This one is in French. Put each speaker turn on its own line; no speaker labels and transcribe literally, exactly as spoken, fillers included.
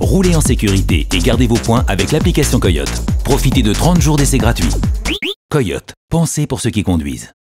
Roulez en sécurité et gardez vos points avec l'application Coyote. Profitez de trente jours d'essai gratuits. Coyote, pensez pour ceux qui conduisent.